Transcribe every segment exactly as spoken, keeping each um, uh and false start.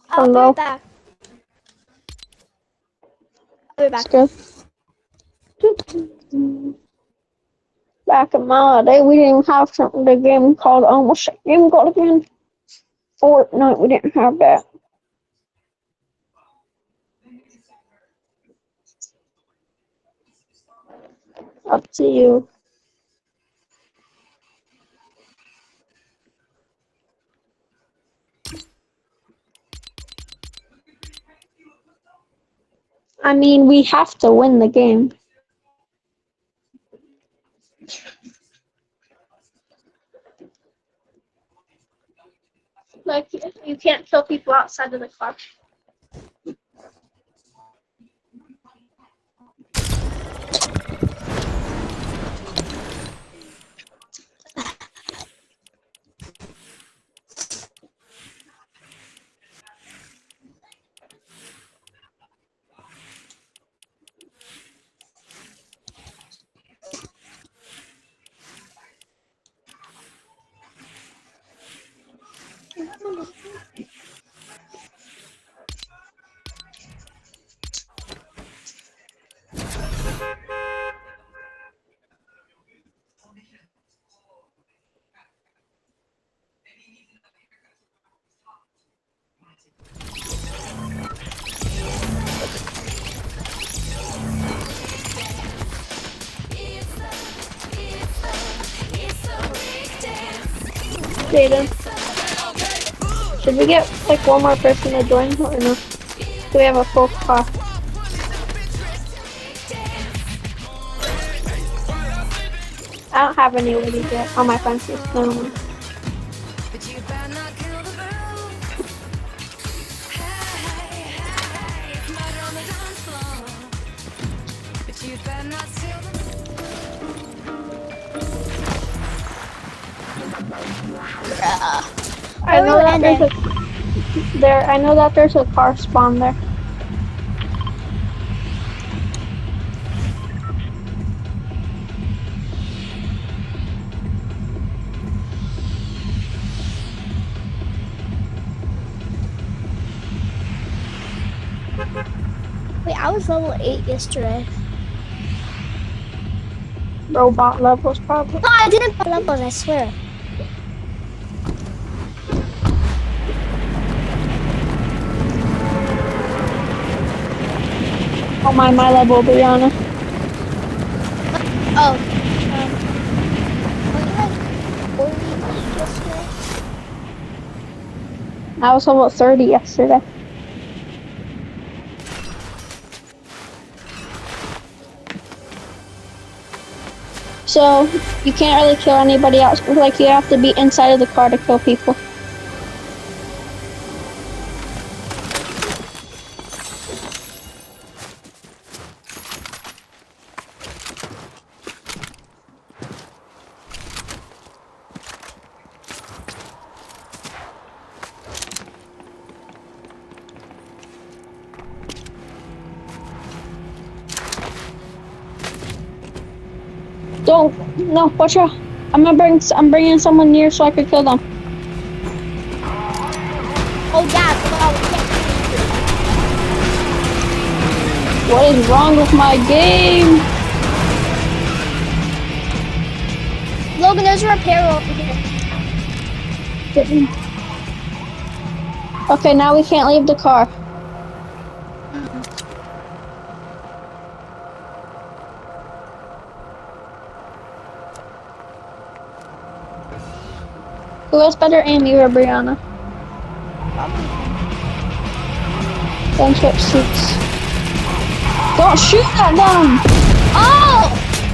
I'll Hello. be back. I'll be back. It's good. Back in my day, we didn't have something the game called almost a game called again. Fortnite, we didn't have that. Up to you. I mean, we have to win the game. Like, you can't kill people outside of the car. Jaden, should we get like one more person to join or no? Do we have a full car? I don't have any ladies yet on my fences. No, no. I know that there's a there. I know that there's a car spawn there. Wait, I was level eight yesterday. Robot levels probably. No, I didn't put levels, I swear. Oh my, my level, Brianna. Oh. Um, were you like forty yesterday? I was level thirty yesterday. So, you can't really kill anybody else. Like, you have to be inside of the car to kill people. Don't, no, watch out. I'm gonna bring, I'm bringing someone near so I can kill them. Oh yeah, well, yeah. What is wrong with my game? Logan, there's a repair over here. Okay, now we can't leave the car. Who has better aim, you or Brianna? Then switch seats. Don't shoot at them! Oh!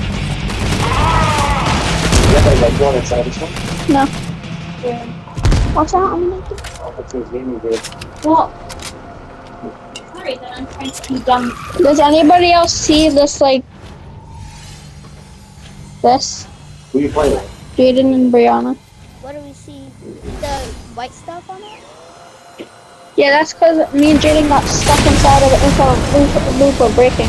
You have like one inside this one? No. Yeah. Watch out, I'm gonna get Oh, that's his gaming gear. Well, sorry that I'm trying to be dumb. Does anybody else see this, like, this? Who you playing with? Jaden and Brianna. What do we see? The white stuff on it? Yeah, that's because me and Jaden got stuck inside of the inside of loop of breaking.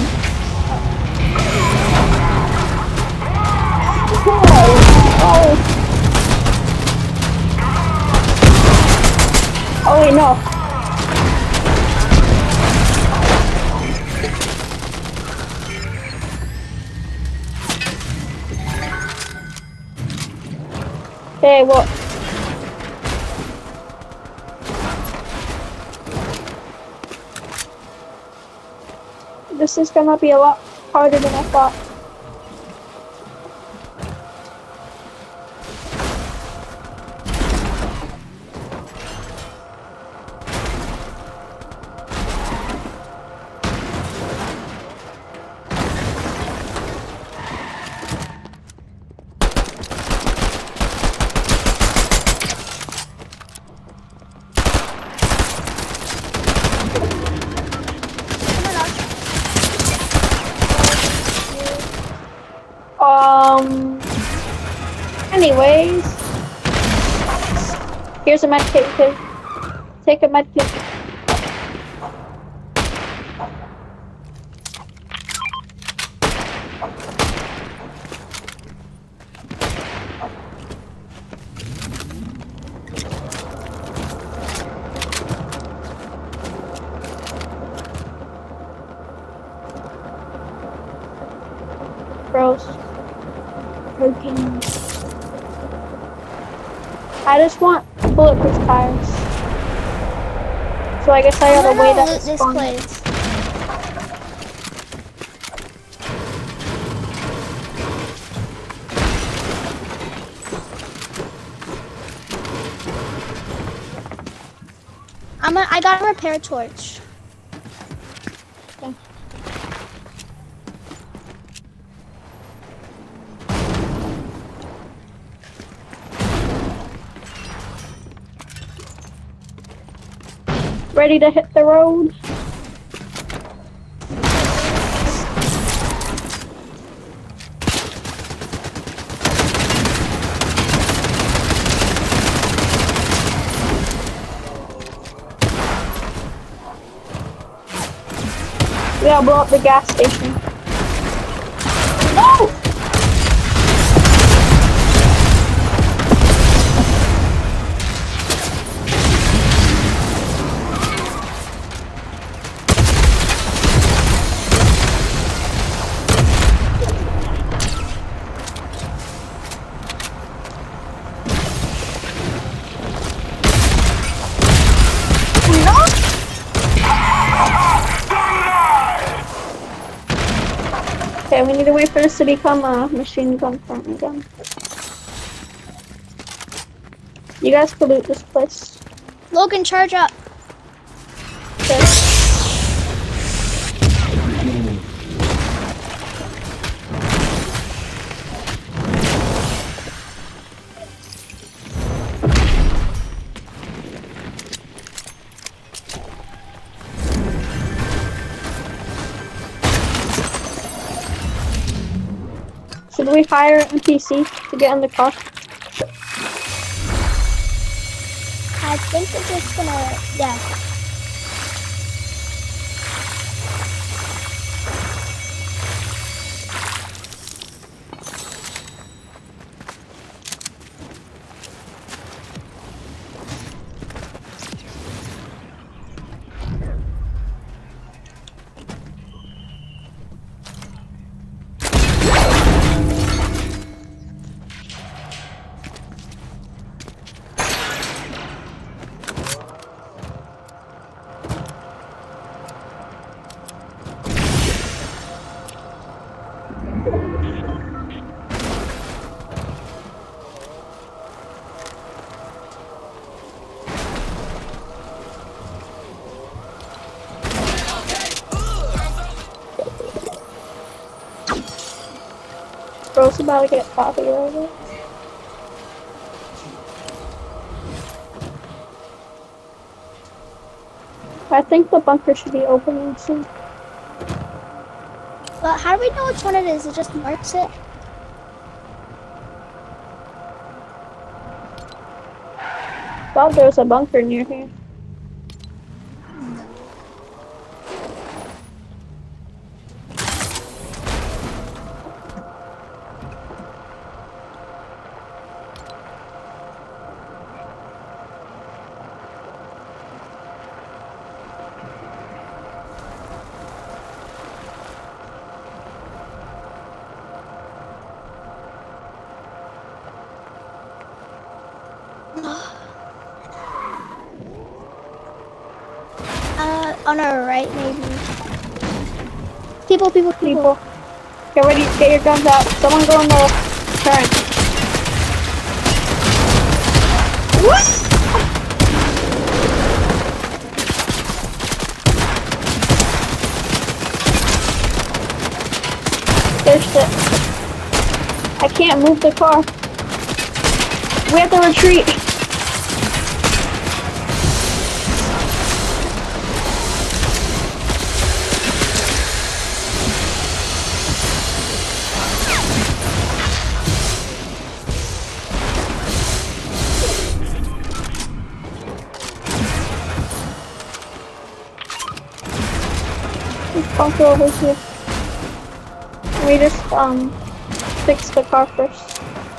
Oh. Oh wait, no. Hey, what? This is gonna be a lot harder than I thought. Um. Anyways, here's a med kit. Take, take a med kit. Bros. Okay. I just want bulletproof tires. So I guess I I'm gotta gonna wait at loot the this spawn. place. I'm a, I got a repair torch. Ready to hit the road. We gotta blow up the gas station. No! Okay, we need to wait for this to become a machine gun front again. You guys can loot this place. Logan, charge up. Okay. Should we hire an N P C to get in the car? I think we're just gonna, yeah. Bro's about to get copyrighted. I think the bunker should be opening soon. But how do we know which one it is? It just marks it? Thought there was a bunker near here. Uh, on our right, maybe. People, people, people. People. Get ready, get your guns out. Someone go in the turn. What? There's the... I can't move the car. We have to retreat. Bunker over here. We just um fix the car first.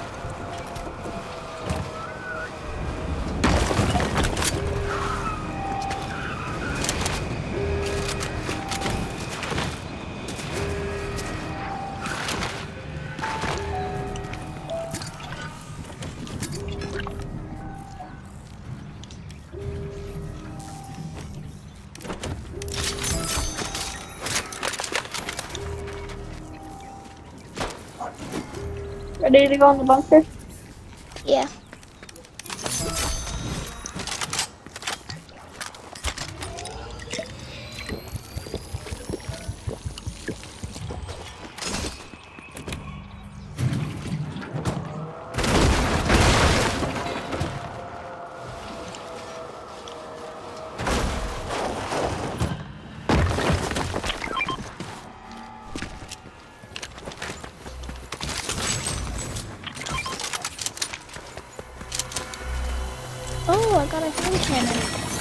Ready to go in the bunker? Yeah. Oh, I got a hand cannon.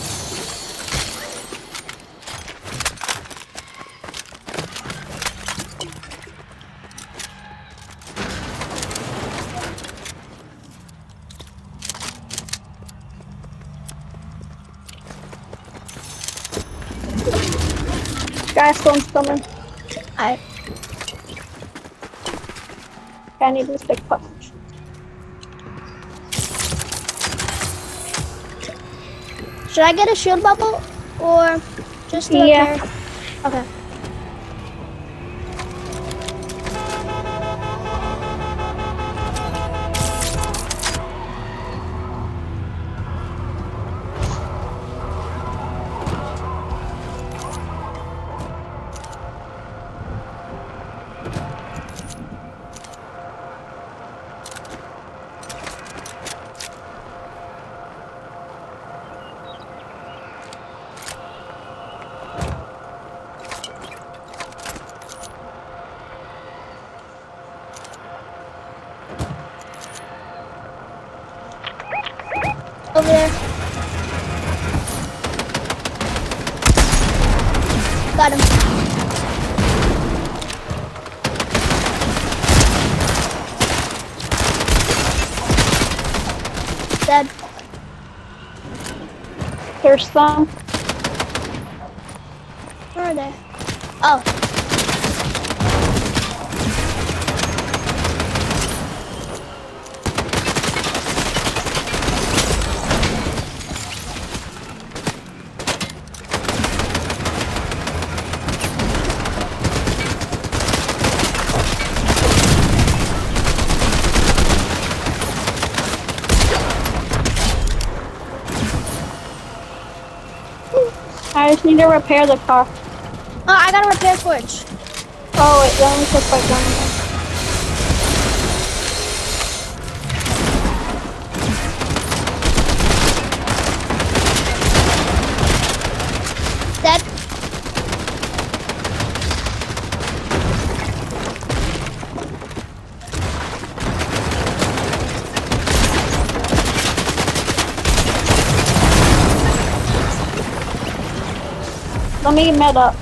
Gas storm's coming. I. I need this big punch. Should I get a shield bubble or just a Yeah. pair? Okay. Over there. Got him. Dead. There's some. Where are they? Oh. I just need to repair the car. Oh, I got a repair forge. Oh wait, let me put my gun in. Dead. Let me med up.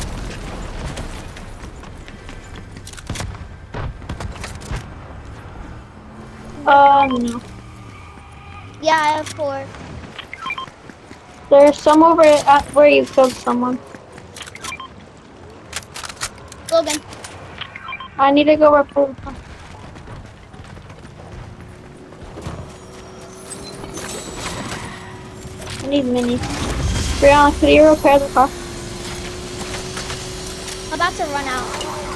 Uh, no. Yeah, I have four. There's some over at where you killed someone. Logan. I need to go repair the car. I need minis. Brianna, could you repair the car? I'm about to run out.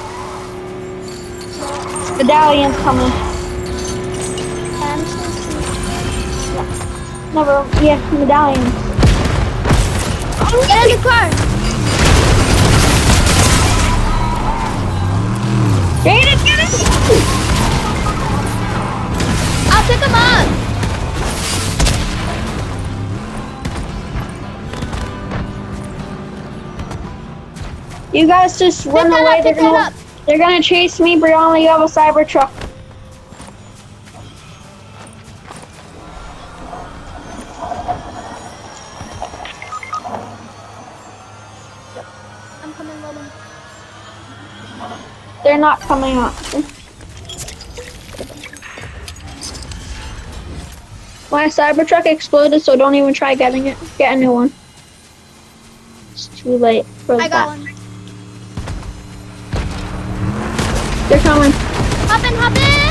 Medallion's coming. I'm just gonna see. Never. Yeah, medallion. Get in the car! Get it, get it! I'll pick him up! You guys just Pick run that away. up, They're pick that gonna, up. they're gonna chase me. Brianna, you have a cyber truck. I'm coming, Logan. They're not coming up. My cyber truck exploded, so don't even try getting it. Get a new one. It's too late for I that. got one. They're coming. Hop in, hop in!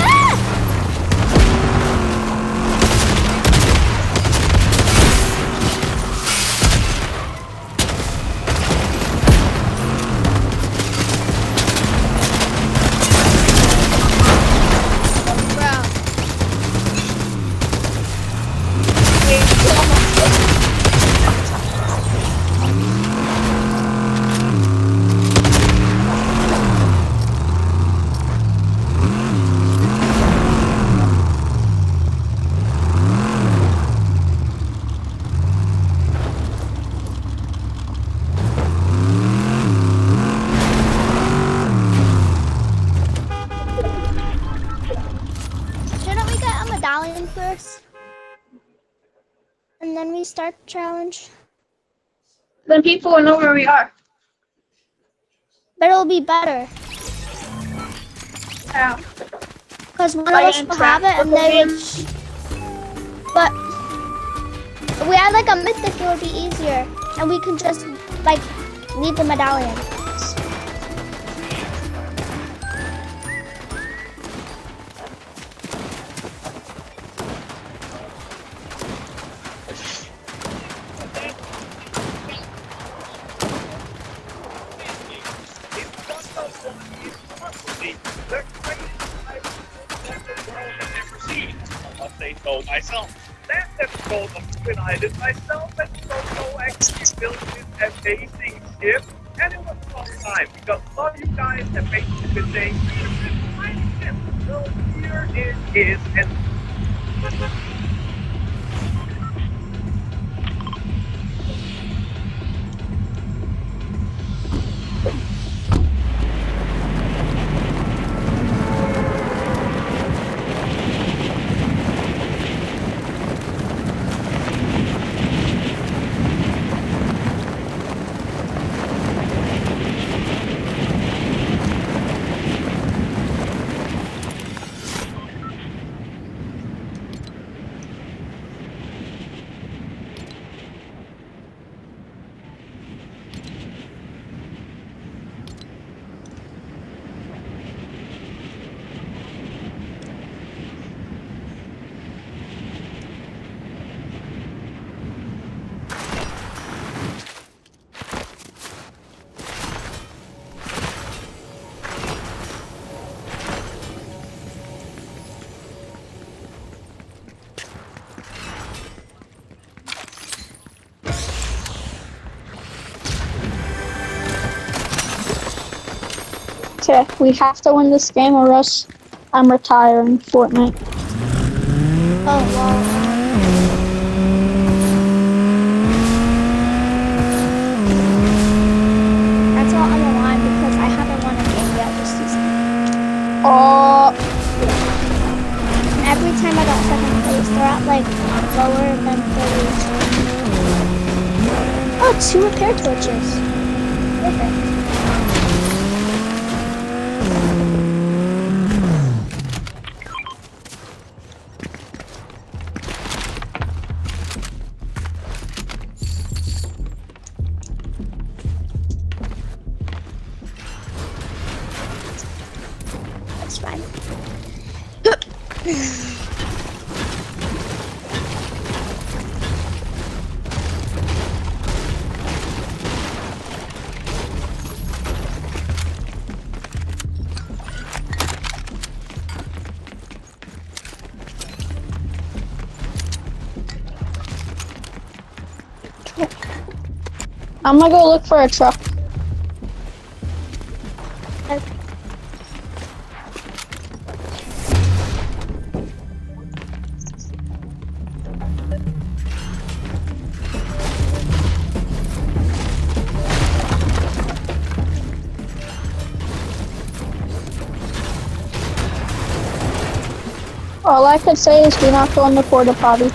First, and then we start the challenge. Then people will know where we are. But it'll be better. Yeah. Because one of Like us in will have it and they would. sh- But if we had like a mythic, it would be easier. And we can just like leave the medallion. They told myself. That episode of when I did myself and Solo actually built this amazing ship, and it was a fun time because all you guys have basically been saying, "This tiny ship." So here it is, and Okay, we have to win this game or else I'm retiring Fortnite. Oh wow. That's all on the line because I haven't won a game yet this season. Oh, And every time I got second place, they're at like lower than thirty. Oh, two repair torches. Perfect. That's fine. I'm gonna go look for a truck. All I could say is do not go in the porta potty.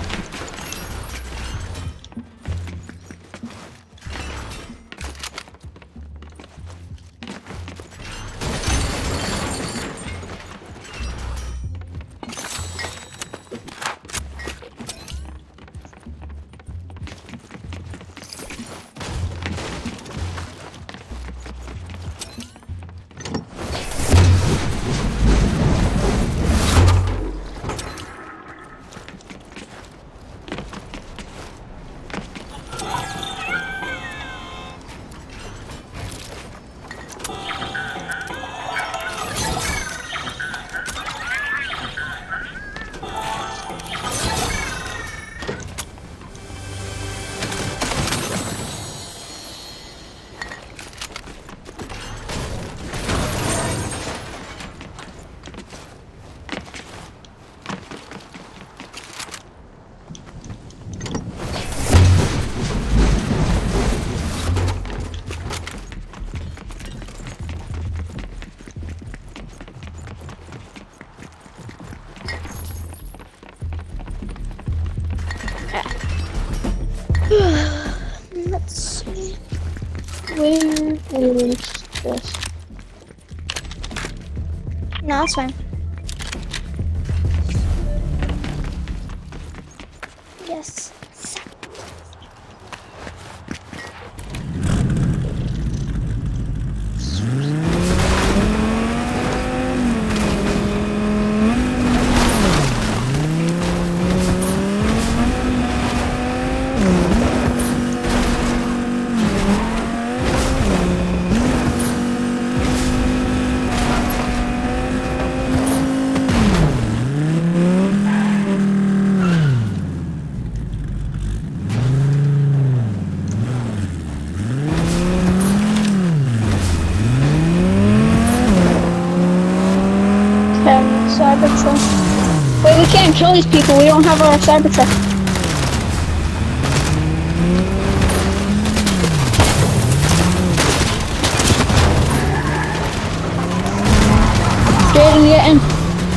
Let's see. Where is this? No, it's fine. Yes. Cybertruck. Wait, we can't kill these people. We don't have our Cybertruck. Jaden, get in.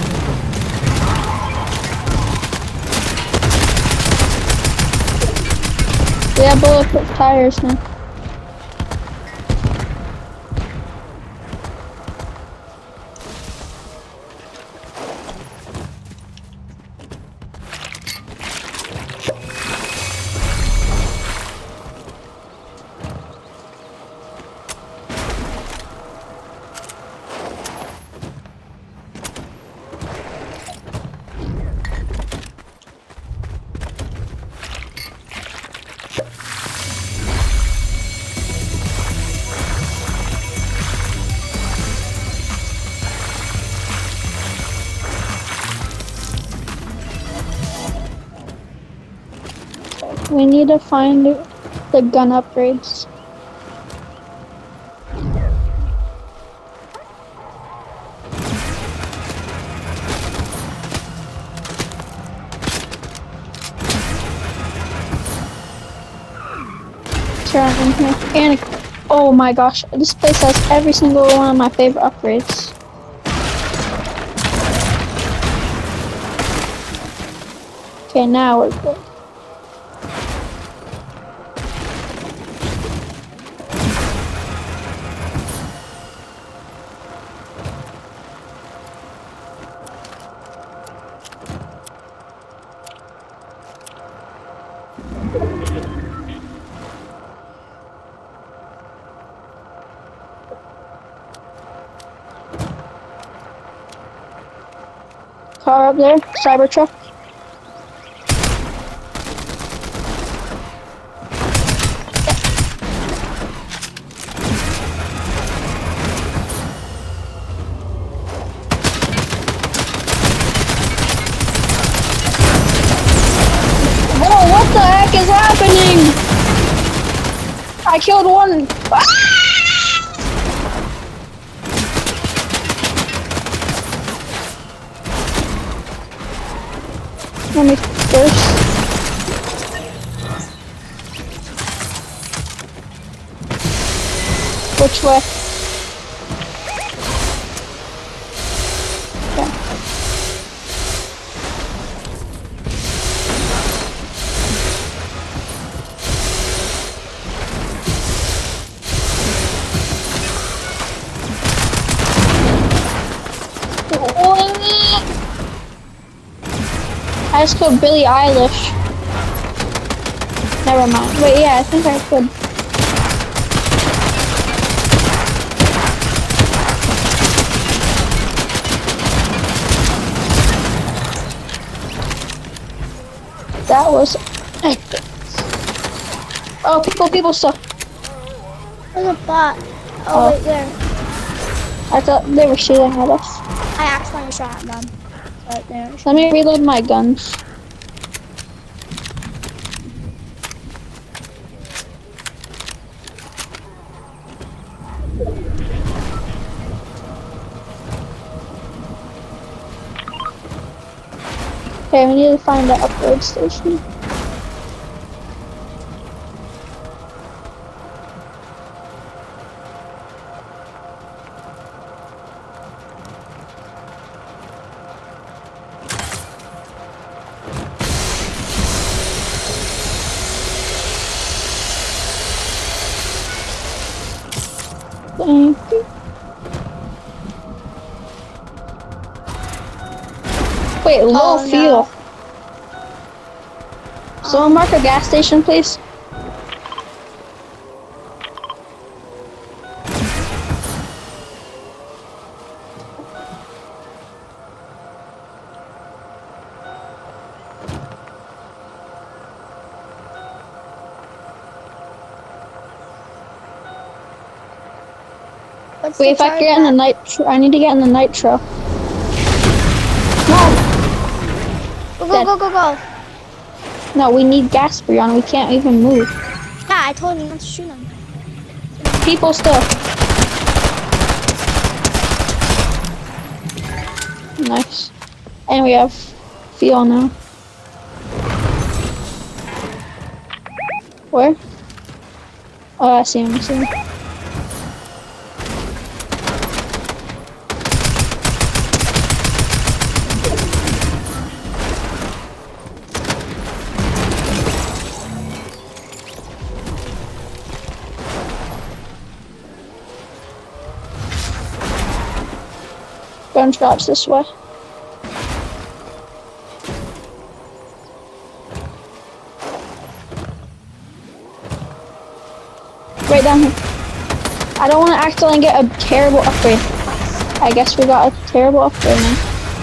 We have bulletproof tires now. We need to find the gun upgrades. Turn in here. And oh my gosh, this place has every single one of my favorite upgrades. Okay, now we're good. Car up there, Cybertruck. Whoa, what the heck is happening? I killed one. Ah! Let me first. Which way? Okay. I just killed Billie Eilish. Never mind. Wait, yeah, I think I could. That was epic. Oh, people, people stuff. There's a bot. Oh, Oh. wait, where? I thought they were shooting at us. I accidentally shot at them. But there. Let me reload my guns. Okay, we need to find the upgrade station. Thank you. Wait, low Oh, no. fuel. Someone mark a gas station, please. What's Wait, the if I can get in the charge nitro, I need to get in the nitro. No, at? Go, go, go, go, go. no, we need gas, Brianna. We can't even move. Yeah, I told you not to shoot him. People still. Nice. And we have fuel now. Where? Oh, I see him. I see him. Gunshots this way. Right down here. I don't want to accidentally get a terrible upgrade. I guess we got a terrible upgrade now.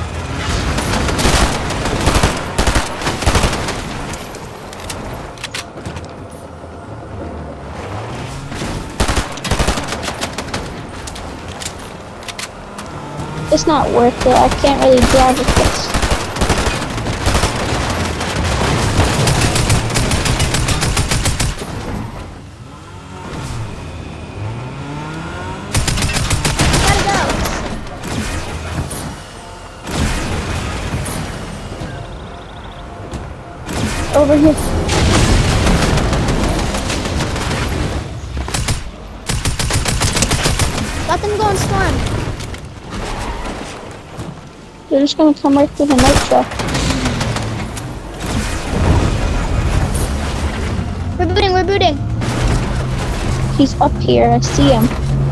It's not worth it. I can't really drive with this. Gotta go. Over here. Let them go and storm. They're just gonna come right through the nitro. We're booting, we're booting. He's up here. I see him.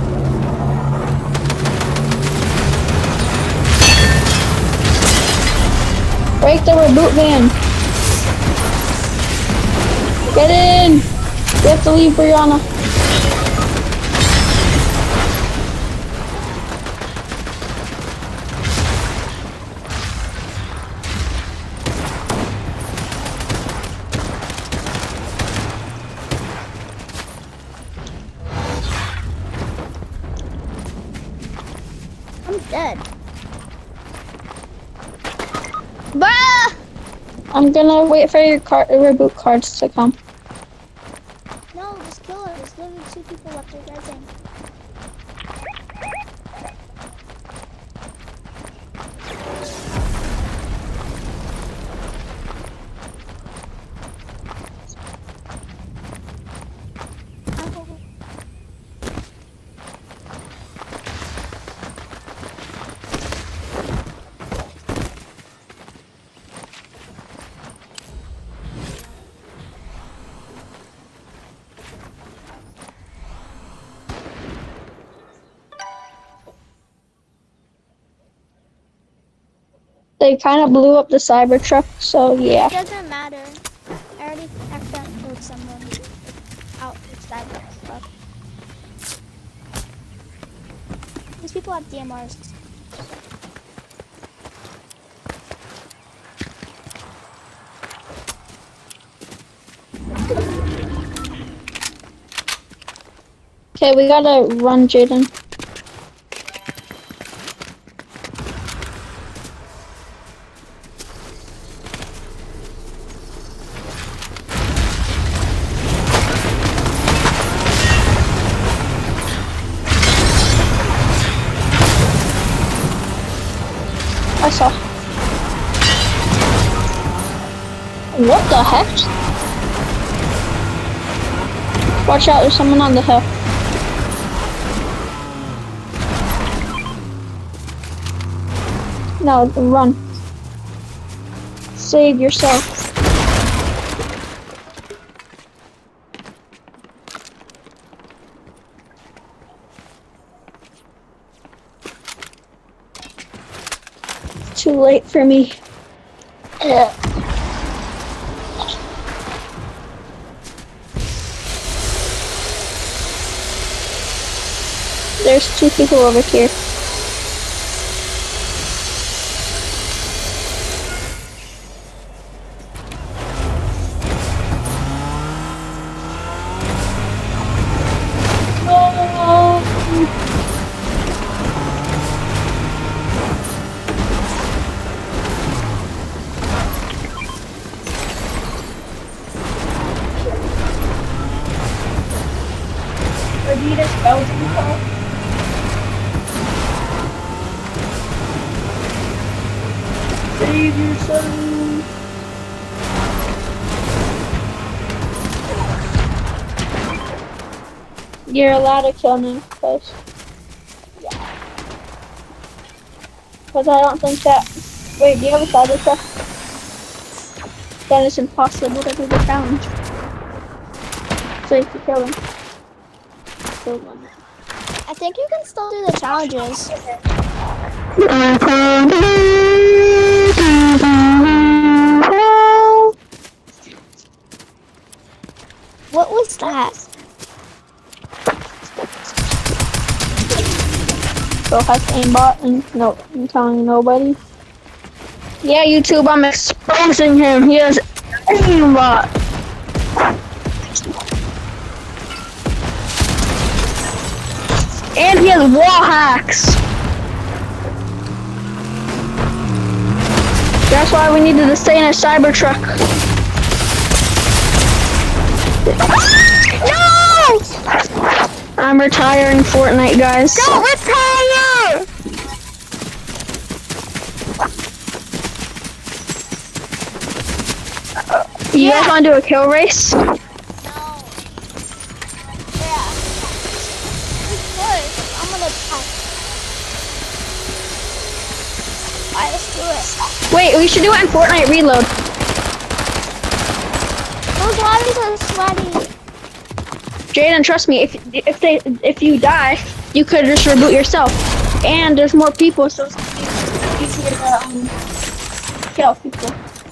Break the reboot van. Get in. We have to leave, Brianna. I'm dead. Bruh! I'm gonna wait for your car reboot cards to come. No, just kill her. Just leave They kind of blew up the Cybertruck, so yeah. It doesn't matter. I already accidentally killed someone out inside the club. These people have D M Rs. Okay, we gotta run, Jaden. I saw. What the heck? Watch out, there's someone on the hill. No, run. Save yourself. Too late for me. Ugh. There's two people over here. Adidas Belgium call. Save yourself. You're allowed to kill me, cause yeah. Cause I don't think that. Wait, do you have a cyber truck? Then it's impossible to do the challenge. So you can kill him. Kill one. I think you can still do the challenges. What was that? Go hack aimbot and no, I'm telling nobody. Yeah, YouTube, I'm exposing him. He has aimbot. And he has wall hacks. That's why we needed to stay in a Cybertruck. No! I'm retiring Fortnite, guys. Don't retire! You guys want to do a kill race? No. Yeah. It's good. I'm gonna die. Alright, let's do it. Wait, we should do it in Fortnite Reload. Those lobbies are sweaty. Jaden, trust me, if if they if you die, you could just reboot yourself. And there's more people, so it's easier to um, kill people.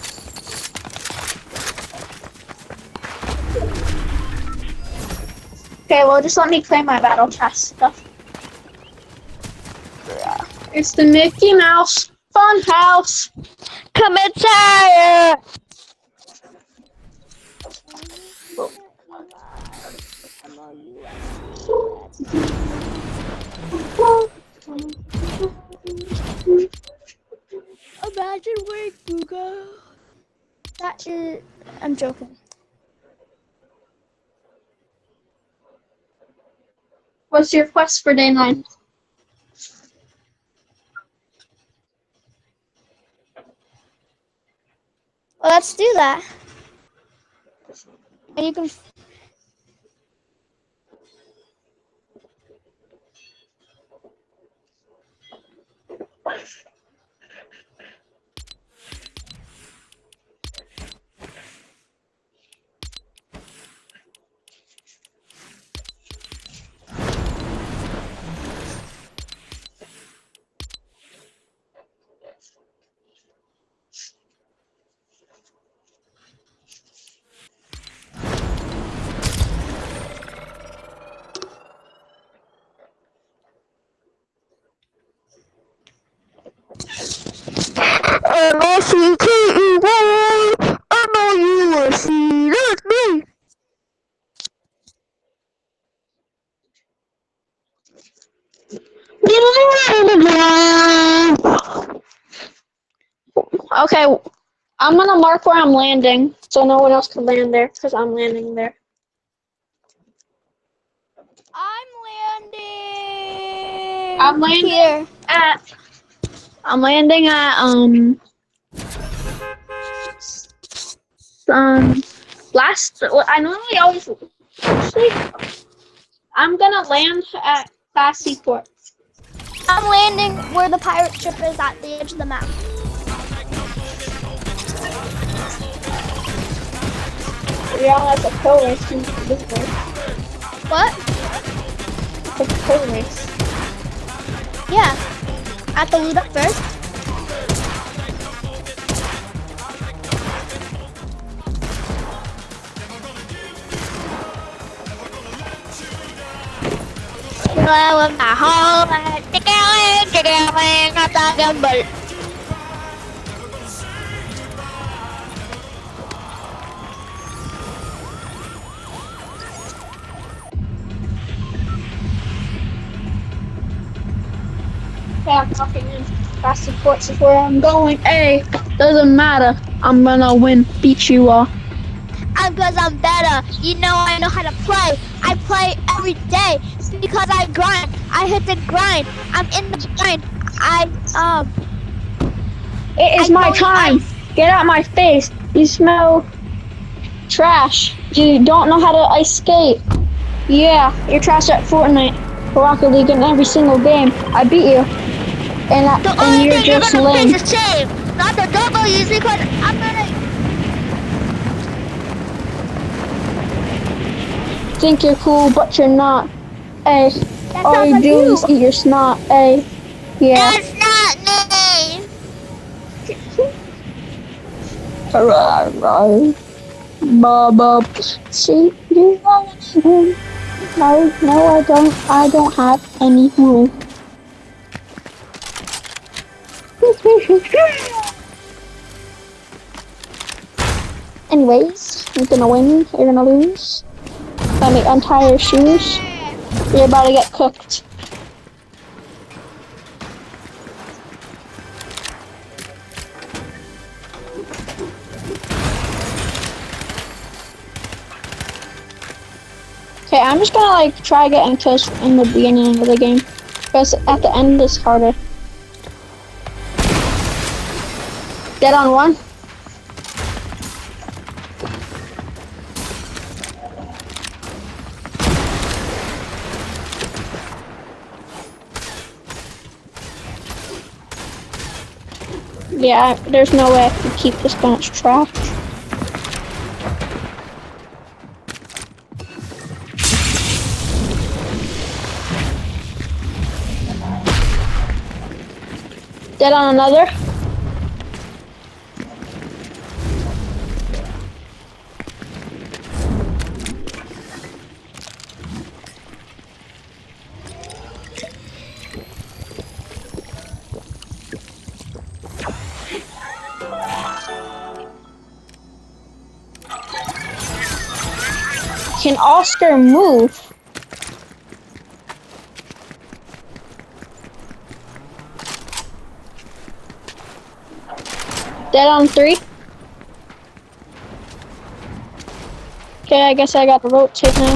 Okay, well, just let me claim my battle pass stuff. It's the Mickey Mouse Fun House. Come inside! Imagine where you go. That is. I'm joking. What's your quest for day nine? Well, let's do that. And you can. C K E Y, M O U S E, that's me. Okay, I'm gonna mark where I'm landing, so no one else can land there, because I'm landing there. I'm landing. I'm landing here. at. I'm landing at um. Um, last. I normally always. Actually, I'm gonna land at Fast Seaport. I'm landing where the pirate ship is at the edge of the map. Yeah, that's a kill race to this way. What? It's a kill race. Yeah. At the loot up first. Well, with my whole life, tickling, tickling, I'm talking about. Okay, I'm walking in. Fast Seaport is where I'm going. Hey, doesn't matter. I'm gonna win. Beat you all. I'm because I'm better. You know I know how to play. I play every day because I grind. I hit the grind. I'm in the grind. I um. It is I my know time. I- Get out my face. You smell trash. You don't know how to ice skate. Yeah, you're trash at Fortnite, Rocket League, in every single game. I beat you. And, I, The and only you're thing you're just gonna lame. face is shame, not the W's, because I'm gonna. Think you're cool, but you're not. Hey, That all sounds you like do you. is eat your snot. Hey, yeah. That's not me. Baba, see, you have any room? No, no, I don't. I don't have any room. Anyways, you're gonna win. You're gonna lose. Let me untie your shoes. You're about to get cooked. Okay, I'm just gonna like try getting kills in the beginning of the game, because at the end it's harder. Dead on one. Yeah, there's no way I can keep this gun, it's trash. Dead on another. Can Oscar move? Dead on three. Okay, I guess I got the rotate now.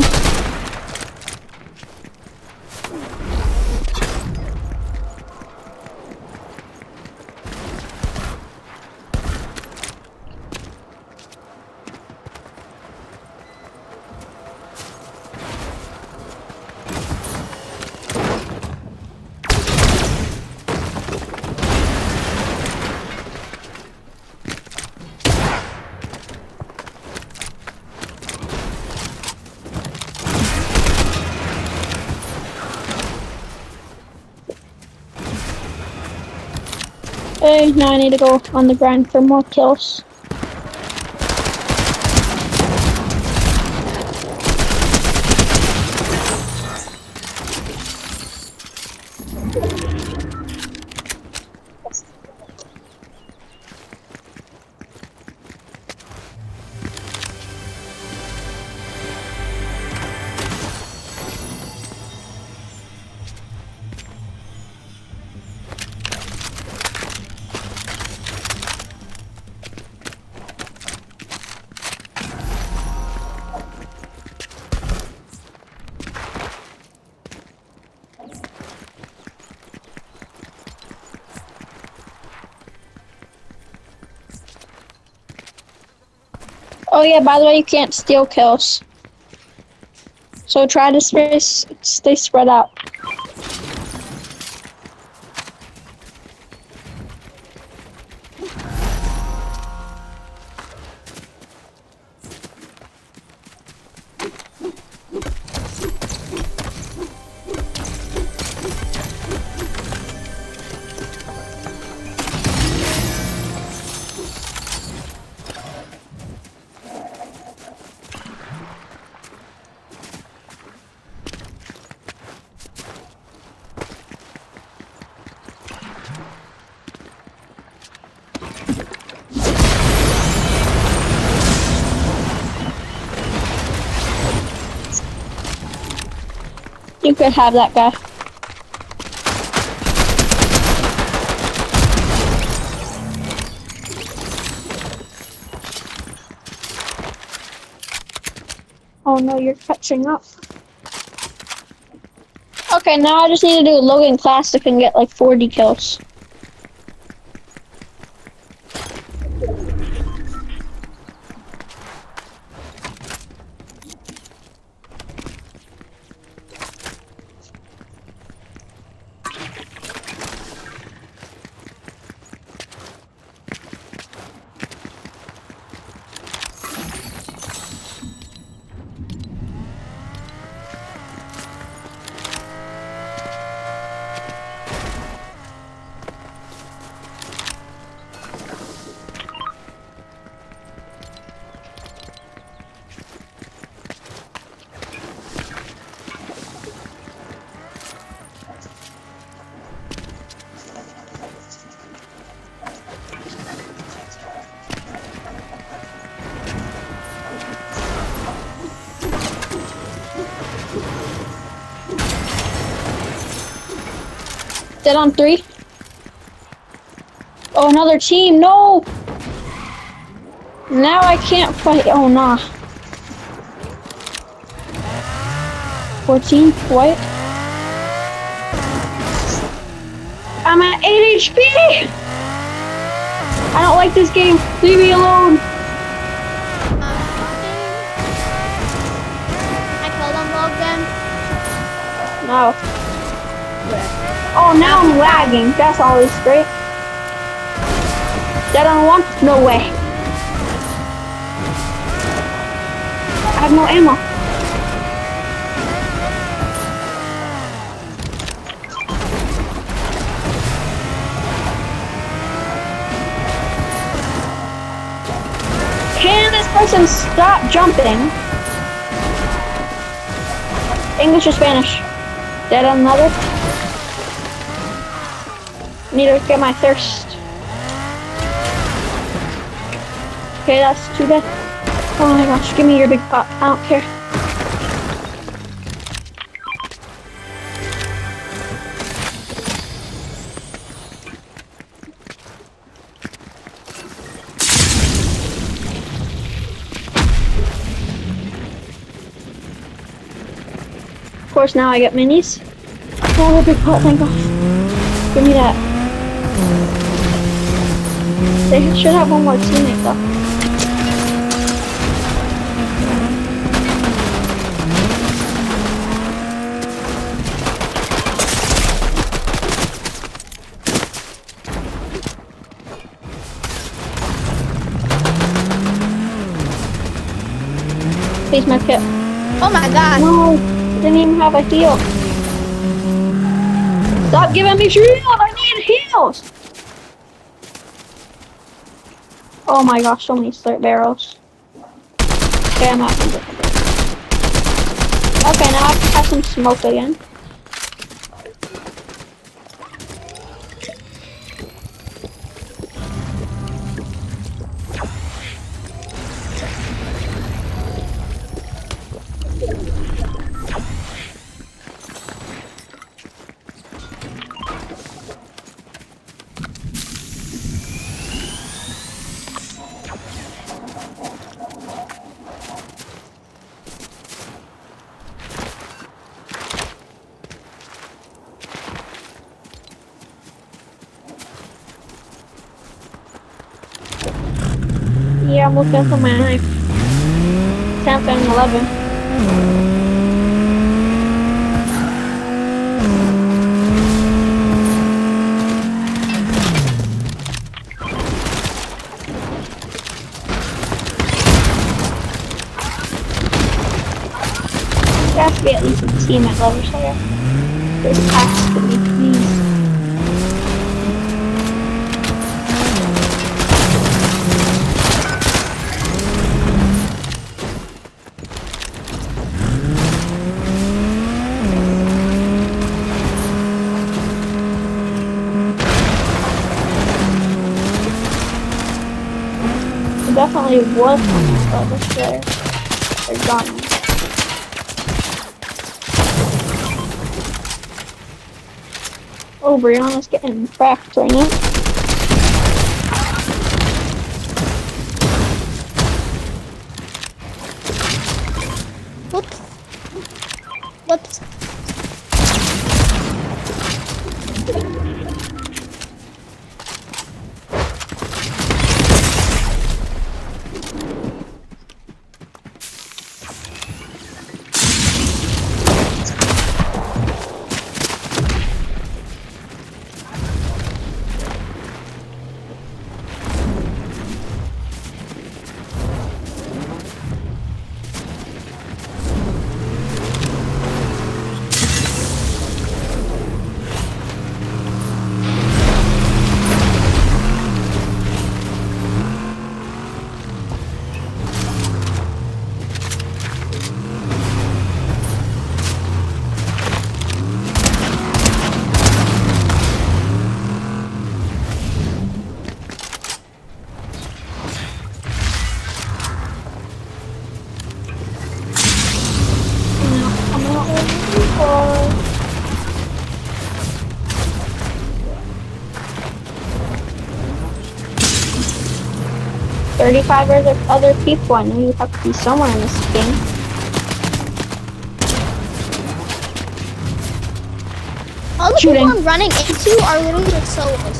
Okay, now I need to go on the grind for more kills. Oh yeah, by the way, you can't steal kills. So try to stay, stay spread out. You could have that guy. Oh no, you're catching up. Okay, now I just need to do Logan Classic and get like forty kills. Dead on three. Oh, another team. No. Now I can't fight. Oh, nah. fourteen. White. I'm at eight H P. I don't like this game. Leave me alone. I killed them, Logan. No. Oh, now I'm lagging. That's always great. Dead on one? No way. I have no ammo. Can this person stop jumping? English or Spanish? Dead on another? Need to get my thirst. Okay, that's too bad. Oh my gosh, give me your big pot. I don't care. Of course, now I get minis. Oh, big pot, thank God. Give me that. They should have one more teammate though. Please, my kit. Oh my god. No, didn't even have a heal. Stop giving me shield! I need heals! Oh my gosh, so many slurp barrels. Okay, I'm out. Okay, now I can have some smoke again. Yeah, I'm looking for my knife. tenth and eleventh. There has to be at least a team at level share. There has to be, please. It definitely was on this level share. They're gone. Oh, Brianna's getting cracked right now. Whoops. Whoops. thirty-five other, other people. I know you have to be somewhere in this game. All the Shooting. people I'm running into are literally like solos.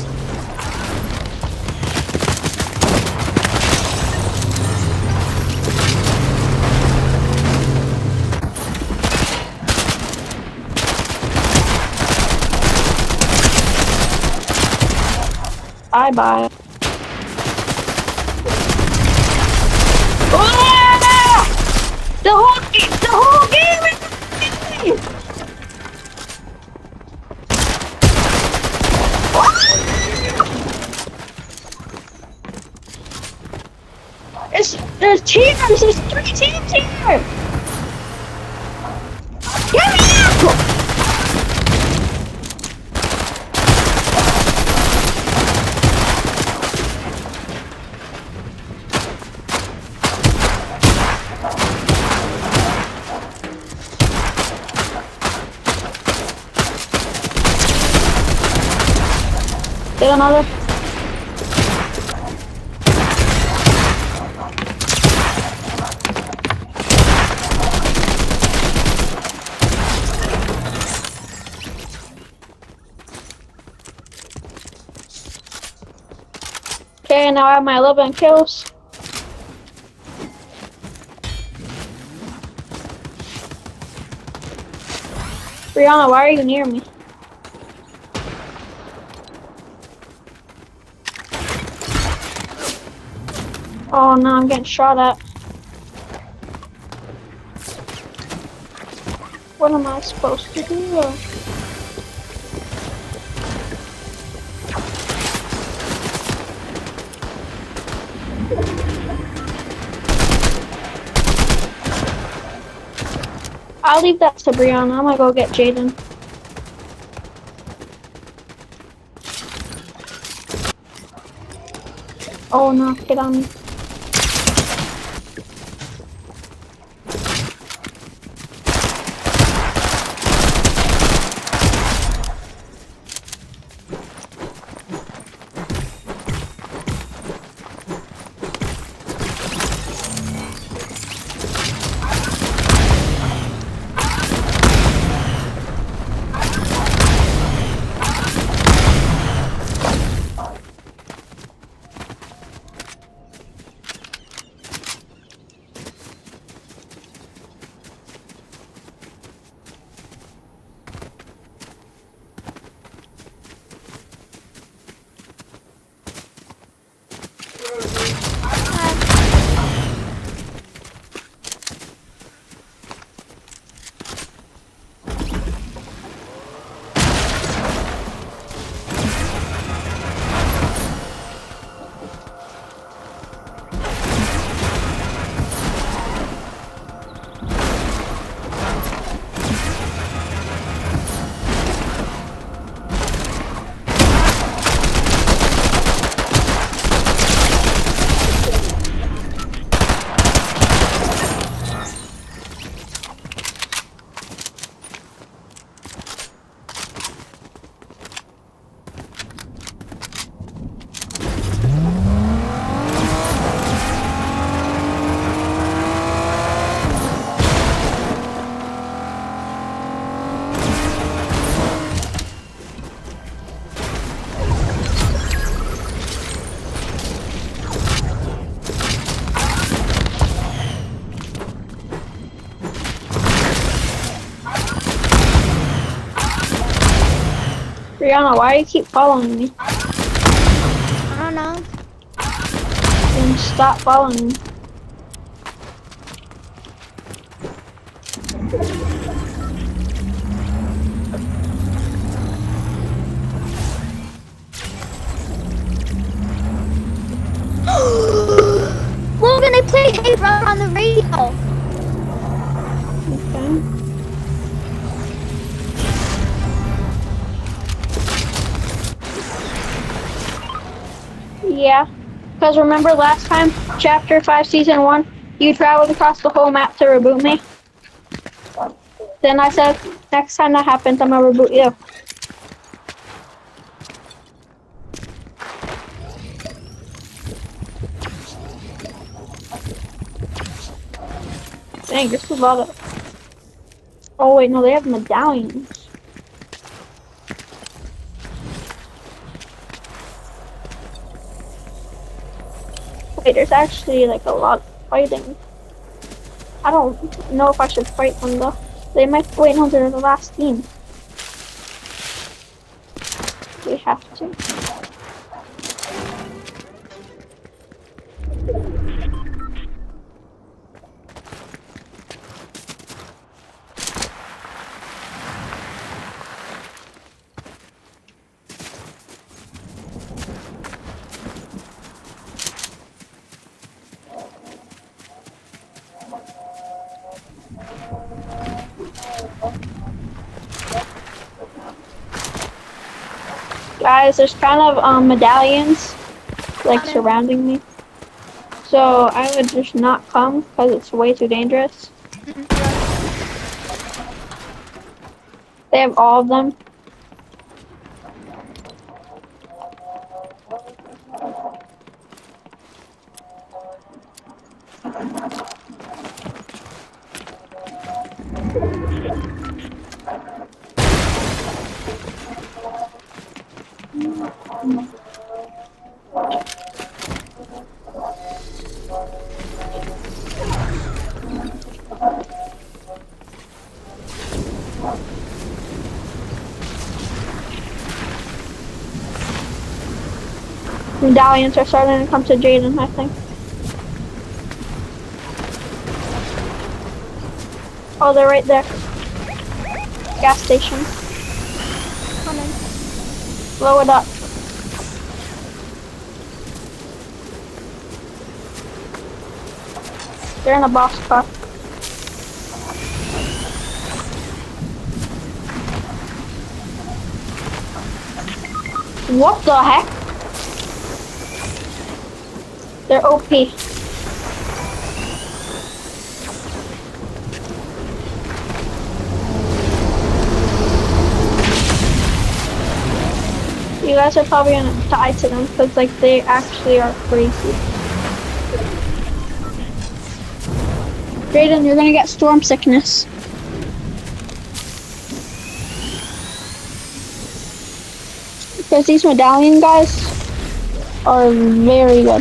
Bye bye. The whole game, the whole game is It's, there's teams, there's three teams here! Get me out! Get another. Okay, now I have my eleven kills. Brianna, why are you near me? Oh no, I'm getting shot at. What am I supposed to do? I'll leave that to Brianna. I'm gonna go get Jaden. Oh no, get on me. Brianna, why do you keep following me? I don't know. Then stop following me. Logan, they play Hey Brother on the radio. Okay. Yeah. Because remember last time, chapter five, season one, you traveled across the whole map to reboot me? Then I said, next time that happens, I'm gonna reboot you. Dang, this is a lot of... Oh wait, no, they have medallions. Wait, there's actually like a lot of fighting. I don't know if I should fight them though. They might wait until they're the last team. We have to. Guys, there's kind of um, medallions like surrounding me. So I would just not come because it's way too dangerous. They have all of them. Medallions are starting to come to Jaden, I think. Oh, they're right there. Gas station. Coming. Blow it up. They're in a box car. What the heck? They're O P. You guys are probably gonna die to them because like they actually are crazy. Jaden, you're gonna get storm sickness. Because these medallion guys are very good.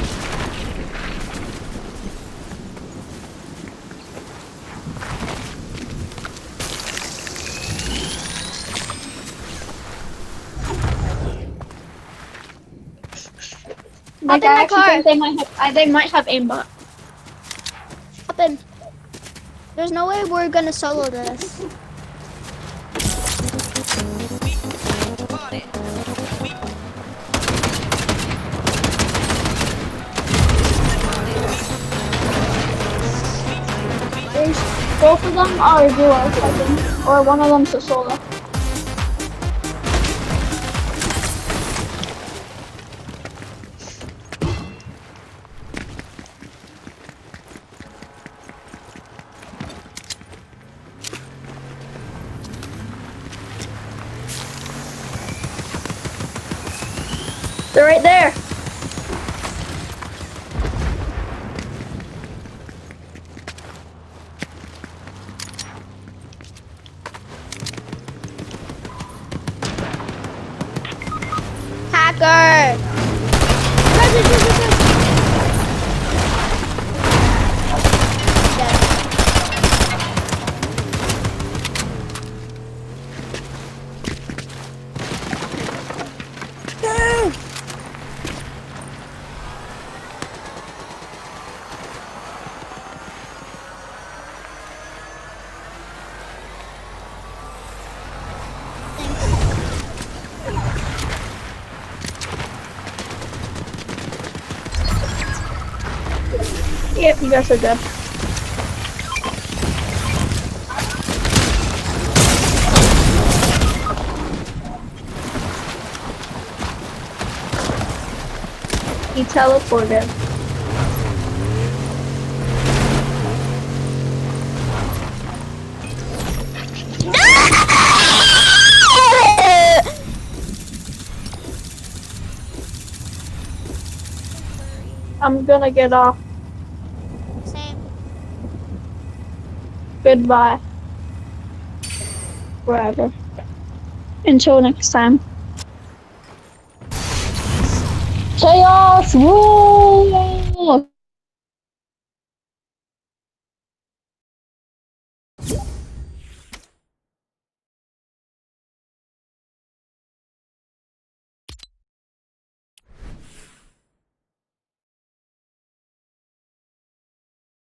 Like, I actually think they might have, I, they might have aimbot. Hop in. There's no way we're gonna solo this. There's both of them are duos, I think, or one of them's a solo. They're right there. Hacker! Yep, you guys are dead. He teleported. I'm gonna get off. Same. Goodbye. Wherever. Until next time. Chaos rule!